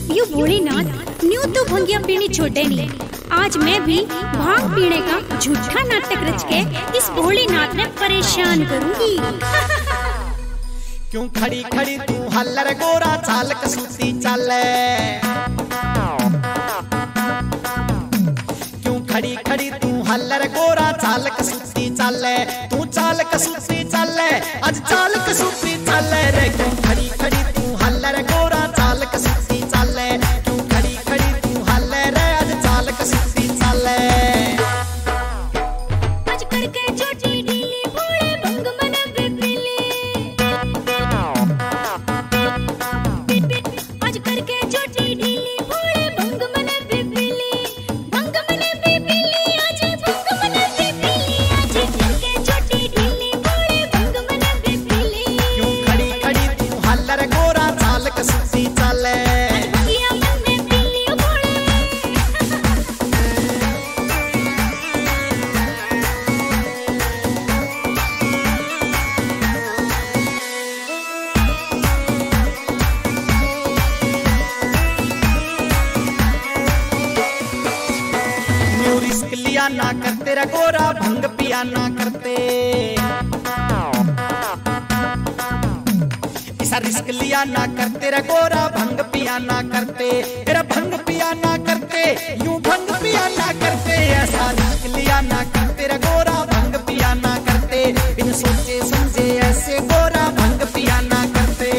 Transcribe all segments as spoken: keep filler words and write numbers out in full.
You Bholenath new तो भंगिया पीनी छोटे नहीं। आज मैं भी भांग पीने का झूठा नाटक रच के इस भोलेनाथ ने परेशान करूंगी। क्यों खड़ी खड़ी तू हल्लर गोरा चाल कसूती चले, क्यों खड़ी खड़ी तू हल्लर गोरा चाल कसूती चले, तू चाल कसूती चले आज चाल कसूती चले रे। क्यों खड़ी खड़ी तू हल्लर गोरा चाल कसूती चले, क्यों खड़ी खड़ी तू हल्लर रे आज चाल कसूती चले। आज करके छोटी ढीली भोले भंग मन बिपली, आज करके छोटी ढीली भोले भंग मन बिपली, भंग मन बिपली आज भंग मन बिपली, आज करके छोटी ढीली भोले भंग मन बिपली। क्यों खड़ी खड़ी तू हल्लर गोरा चाल कसूती चले, भंगिया मन में बिल्ली भोले। न्यू रिस्क लिया ना करते रे गोरा भंग पिया ना करते, ऐसा रिस्क लिया ना करते रे गोरा भंग पिया ना करते, तेरा भंग पिया ना करते यूं भंग पिया ना करते, ऐसा रिस्क लिया ना करते रे गोरा भंग पिया ना करते, बिन सोचे समझे ऐसे गोरा भंग पिया ना करते।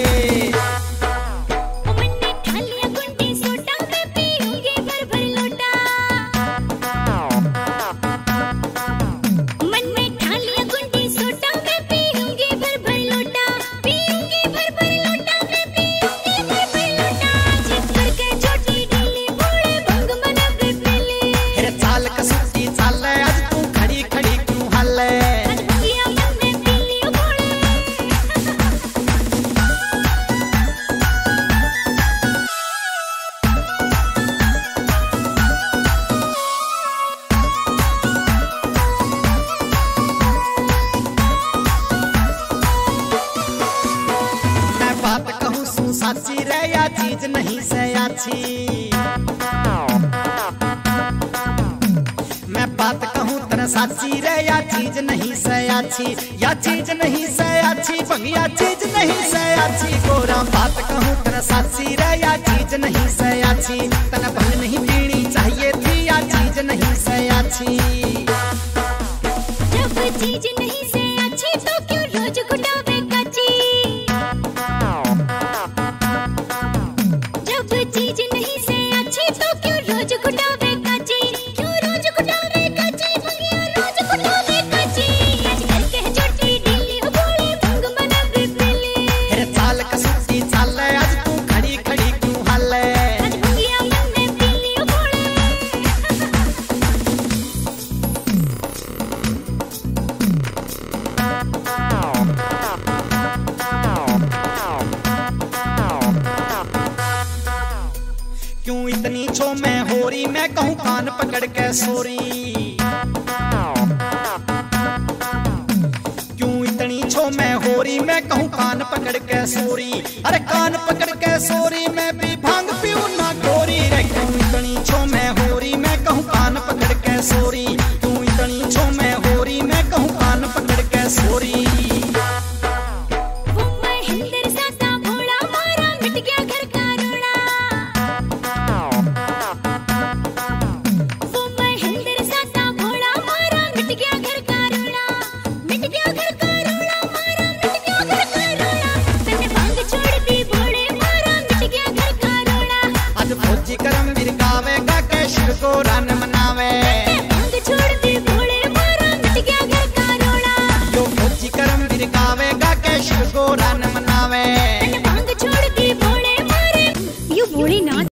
मन में ठालिया गुंडी सोटा मैं पीऊंगी भर भर लोटा, मन में ठालिया गुंडी सोटा मैं पीऊंगी भर भर लोटा, पीऊंगी भर भर लोटा मैं पीऊंगी भर भर लोटा। जिद करके छोटी ढीली भोले भंग मन बिपली, तेरे चाल कसूती चाले आज तू खड़ी खड़ी क्यों हल्ले, आज भंगिया मन में बिल्ली भोले। मैं बात कहूँ सू साची रे या चीज नहीं से अच्छी, मैं बात कहूँ तेरा साची रे या चीज नहीं से अच्छी, या चीज नहीं से अच्छी भंगिया चीज नहीं से अच्छी, गोरा बात कहूँ तेरा साची रे या चीज नहीं से अच्छी, तना भंग नहीं पीनी चाहिए थी या चीज नहीं से अच्छी। जब चीज नहीं से अच्छी तो क्यों रोज घुटावे कच्ची, जब चीज नहीं से अच्छी तो क्यों रोज घुटावे कच्ची, क्यों रोज घुटावे कच्ची भंगिया रोज घुटावे कच्ची। आज करके छोटी ढीली भोले भंग मन बिपली, तेरे चाल कसूती चाले आज तू खड़ी खड़ी क्यों हल्ले, आज भंगिया मन में बिल्ली भोले। क्यों इतनी छो मैं होरी मैं कहूँ कान पकड़ के सोरी, क्यों इतनी छो मैं होरी मैं कहूँ कान पकड़ के सोरी, अरे कान पकड़ के सोरी मैं भी भांग पीऊं ना गोरी रे। क्यों इतनी छो मैं होरी मैं कहूँ कान पकड़ के सोरी, क्यों इतनी छो मैं होरी मैं कहूँ कान पकड़ के सोरी। वो महेंद्र सासा भोला मारा मिट गया घर का रोड़ा, वो महेंद्र सासा भोला मारा मिट गया घर का रोड़ा, मिट गया घर का रोड़ा मारा मिट गया घर का रोड़ा। तने भांग छोड़ दी भोले मारा मिट गया घर का रोड़ा। आज फौजी करम बिरकावेगा के शिव को रन